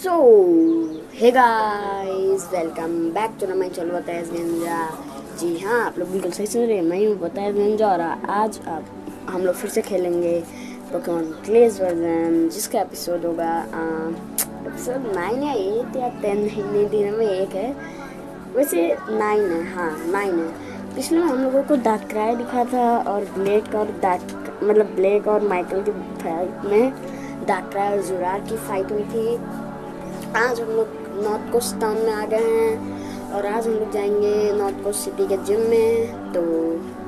So hey guys, welcome back to my channel बताइज ninja. जी हाँ, आप लोग बिल्कुल सही सुन रहे हैं। मैं हूँ बताइज निंजा और आज अब हम लोग फिर से खेलेंगे पोकेमॉन क्लेज वर्जन, जिसका एपिसोड होगा एपिसोड 9 या 8 या 10, नहीं तीनों में एक है। वैसे 9 है, हाँ 9 है। पिछले में हम लोगों को डार्क क्राई दिखा था और ब्लेक और डार्क मतलब ब्लेक और माइकल की फाइट में डार्क क्राई और जुरार की फाइट हुई थी। आज हम लोग नॉर्थ कोस्ट टाउन में आ गए हैं और आज हम लोग जाएंगे नॉर्थ कोस्ट सिटी के जिम में। तो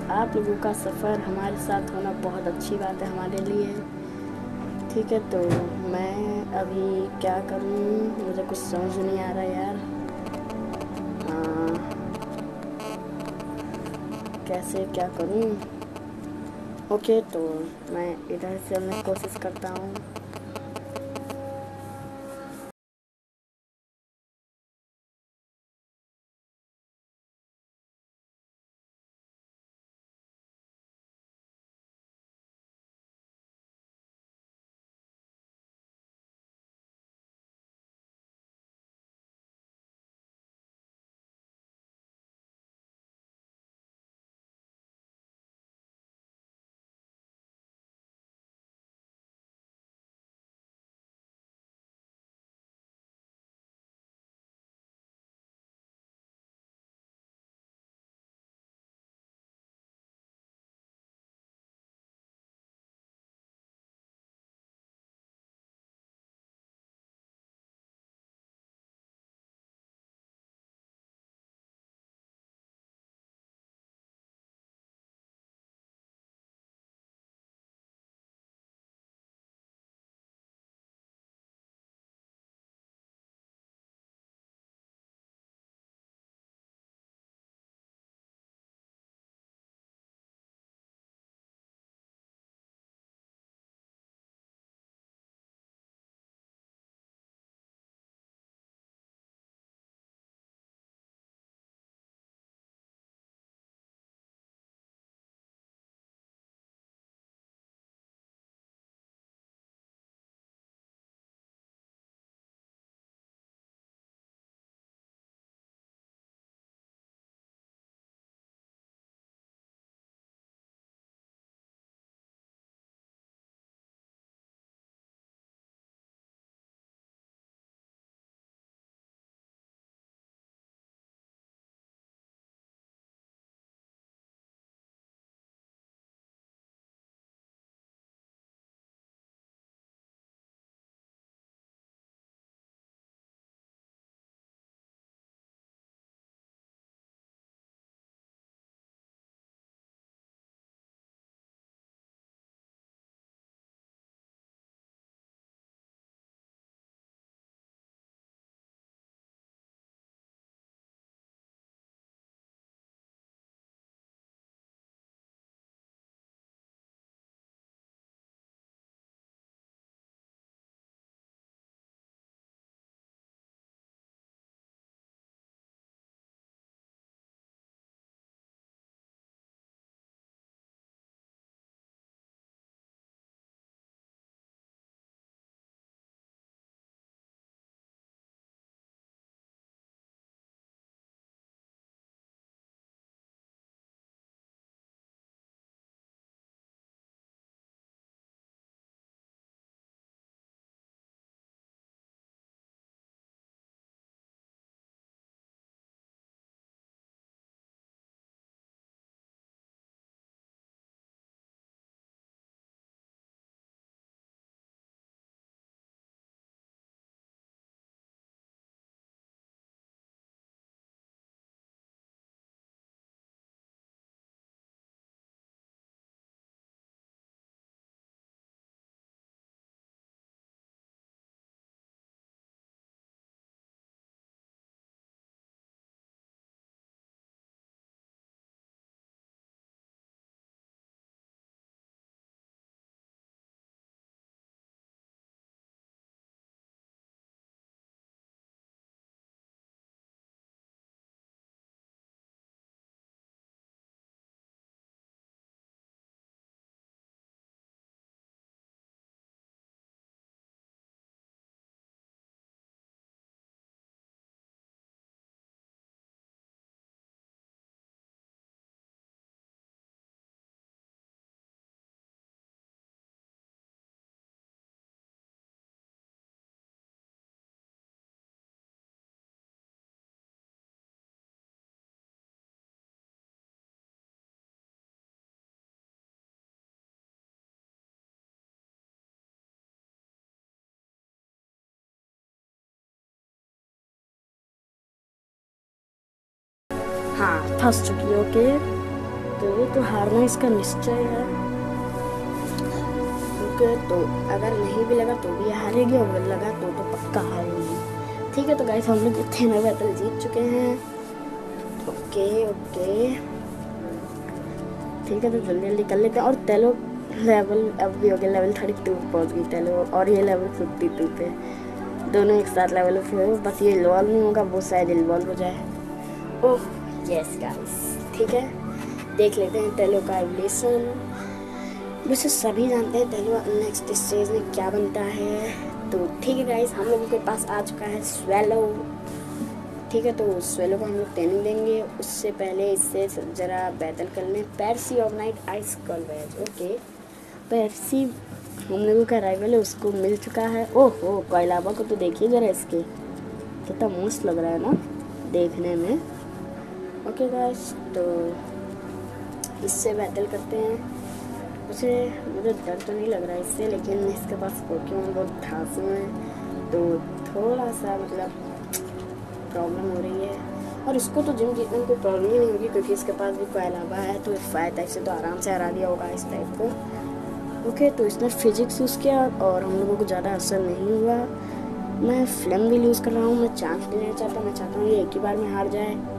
आप लोगों का सफ़र हमारे साथ होना बहुत अच्छी बात है हमारे लिए। ठीक है, तो मैं अभी क्या करूँ, मुझे कुछ समझ नहीं आ रहा यार। कैसे क्या करूँ? ओके, तो मैं इधर से चलने की कोशिश करता हूँ। हाँ, फंस चुकी है। ओके, तो ये तो हारना इसका निश्चय है। ओके, तो अगर नहीं भी लगा तो भी हारेगी, और अगर लगा तो पक्का हारेगी। ठीक है, तो गाइस हम लोग इतने बैटल जीत चुके हैं। ओके ओके ठीक है, तो जल्दी जल्दी कर लेते हैं। और तेलो लेवल अब भी हो गया, लेवल 32 पहुँच गई तेलो, और ये लेवल 52 पे, दोनों एक साथ लेवल अप हुए। बस ये लॉल नहीं होगा, वो शायद इन्वॉल्व हो जाए। ओह यस गाइस, ठीक है, देख लेते हैं तेलो का एवोल्यूशन। वैसे सभी जानते हैं तेलो नेक्स्ट स्टेज में क्या बनता है। तो ठीक है गाइस, हम लोगों के पास आ चुका है स्वेलो। ठीक है, तो स्वेलो को हम लोग ट्रेनिंग देंगे। उससे पहले इससे ज़रा बैटल कर लें। पर्सी ऑफ नाइट आइस कॉलवेज। ओके, पर्सी हम लोगों का राइवल है, उसको मिल चुका है। ओहो, कोयलाबा को तो देखिए ज़रा, इसके कितना मस्त लग रहा है ना देखने में। ओके गाइस, तो इससे बैटल करते हैं। उसे मुझे डर तो नहीं लग रहा है इससे, लेकिन इसके पास पोकेमॉन बहुत धांसू है, तो थोड़ा सा मतलब प्रॉब्लम हो रही है। और इसको तो जिम जीतने में कोई प्रॉब्लम ही नहीं होगी, क्योंकि इसके पास भी कोयलाबा है, तो फायर टाइप से तो आराम से हरा दिया होगा इस टाइप को। ओके, तो इसने फिजिक्स यूज़ किया और हम लोगों को ज़्यादा असर नहीं हुआ। मैं फ्लेम भी यूज़ कर रहा हूँ, मैं चांस नहीं लेना चाहता, मैं चाहता हूँ ये एक ही बार में हार जाए।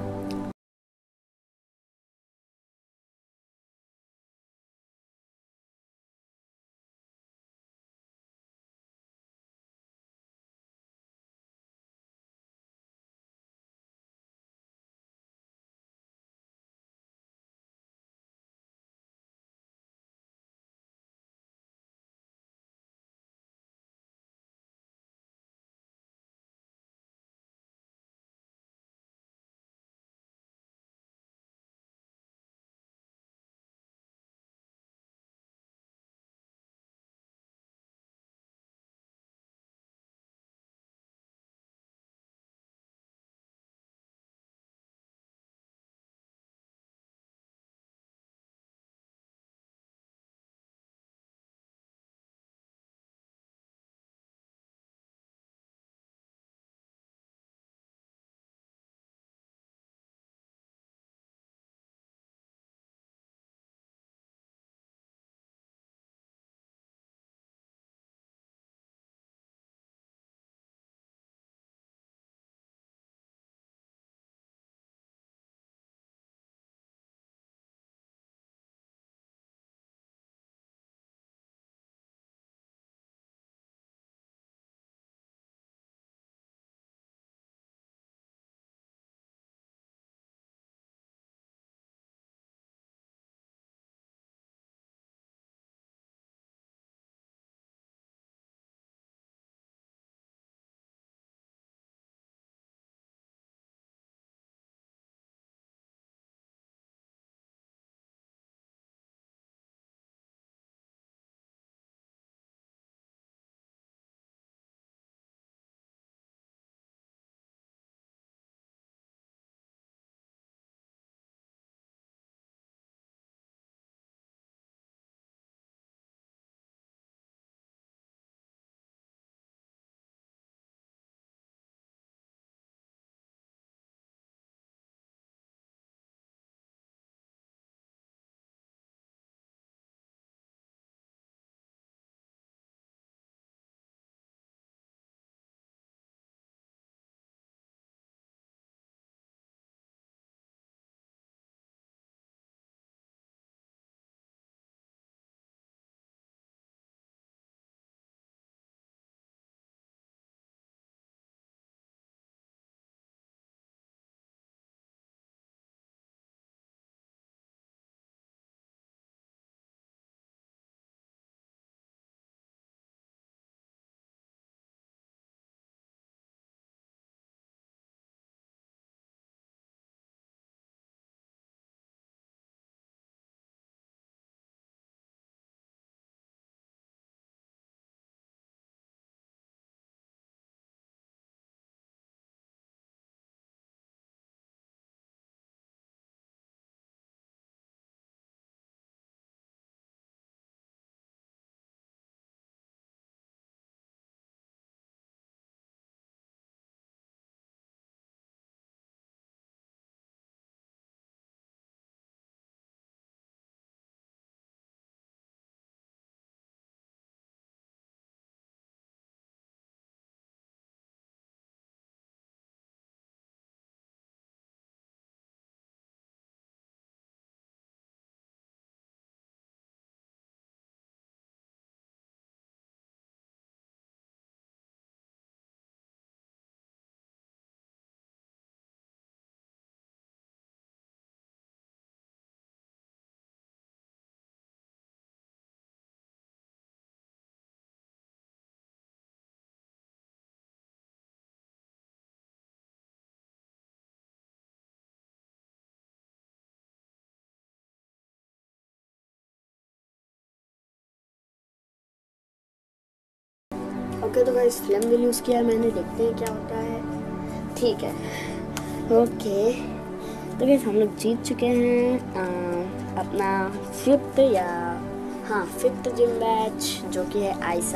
ओके तो गाइस फ्लेम व्हील यूज़ किया है मैंने, देखते हैं क्या होता है। ठीक है ओके तो गाइस हम लोग जीत चुके हैं अपना फिफ्थ जिम बैच, जो कि है आइस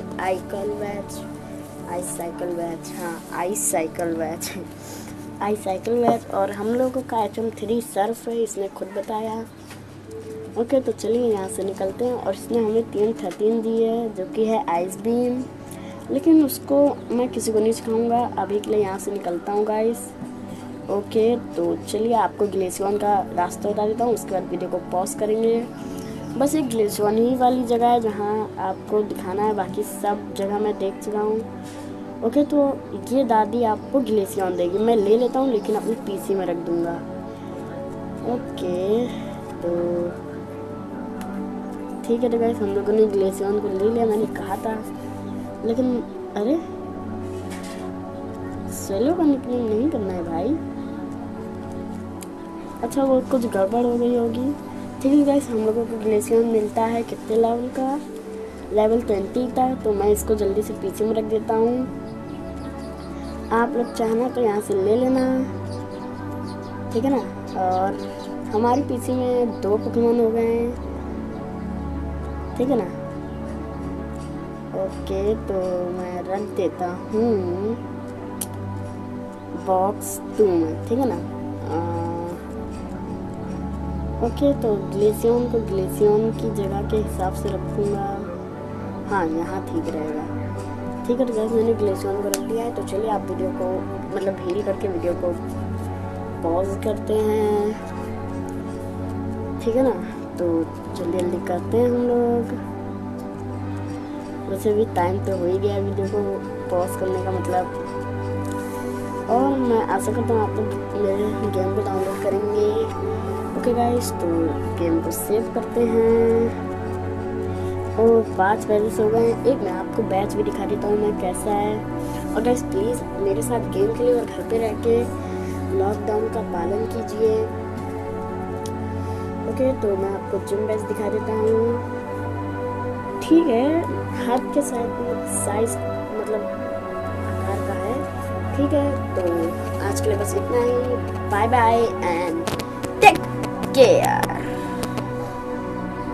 साइकिल बैच। और हम लोगों का HM3 सर्फ है, इसने खुद बताया। ओके तो चलिए यहाँ से निकलते हैं। और इसने हमें 313 दी है, जो कि है आइस बीम, लेकिन उसको मैं किसी को नहीं सिखाऊंगा। अभी के लिए यहाँ से निकलता हूँ गाइस। ओके तो चलिए आपको ग्लेशियन का रास्ता बता देता हूँ, उसके बाद वीडियो को पॉज करेंगे। बस एक ग्लेशियन ही वाली जगह है जहाँ आपको दिखाना है, बाकी सब जगह मैं देख चुका हूँ। ओके तो ये दादी आपको ग्लेशियन देगी, मैं ले लेता हूँ लेकिन अपनी PC में रख दूँगा। ओके तो ठीक है तो गाइस हम लोगों ने ग्लेशियन को ले लिया, मैंने कहा था। लेकिन अरे सोलो का निकनेम नहीं करना है भाई। अच्छा वो कुछ गड़बड़ हो गई होगी। ठीक है गाइस हम लोगों को ग्लेशियन मिलता है कितने लेवल का, लेवल 20 का। तो मैं इसको जल्दी से PC में रख देता हूँ। आप लोग चाहना तो यहाँ से ले लेना, ठीक है ना। और हमारी PC में 2 पोकेमॉन हो गए हैं, ठीक है ना। ओके तो मैं रख देता हूँ बॉक्स 2 में, ठीक है ना। ओके तो ग्लेशियन को ग्लेशियन की जगह के हिसाब से रखूँगा। हाँ यहाँ ठीक रहेगा। ठीक है तो गाइस मैंने ग्लेशियन को रख दिया है। तो चलिए आप वीडियो को मतलब हील करके वीडियो को पॉज करते हैं, ठीक है ना। तो जल्दी जल्दी करते हैं हम लोग। वैसे भी टाइम तो हो ही गया वीडियो को पॉज करने का मतलब। और मैं आशा करता हूँ आप लोग मेरे गेम को डाउनलोड करेंगे। ओके गाइस तो गेम को सेव करते हैं। और 5 बैचेस हो गए हैं। एक मैं आपको बैच भी दिखा देता हूँ मैं कैसा है। और गाइस प्लीज़ मेरे साथ गेम खेलिए और घर पे रह के लॉकडाउन का पालन कीजिए। ओके तो मैं आपको जिम बैच दिखा देता हूँ। ठीक है हाथ के साइज मतलब आकार का है, ठीक है। तो आज के लिए बस इतना ही। Bye bye and take care.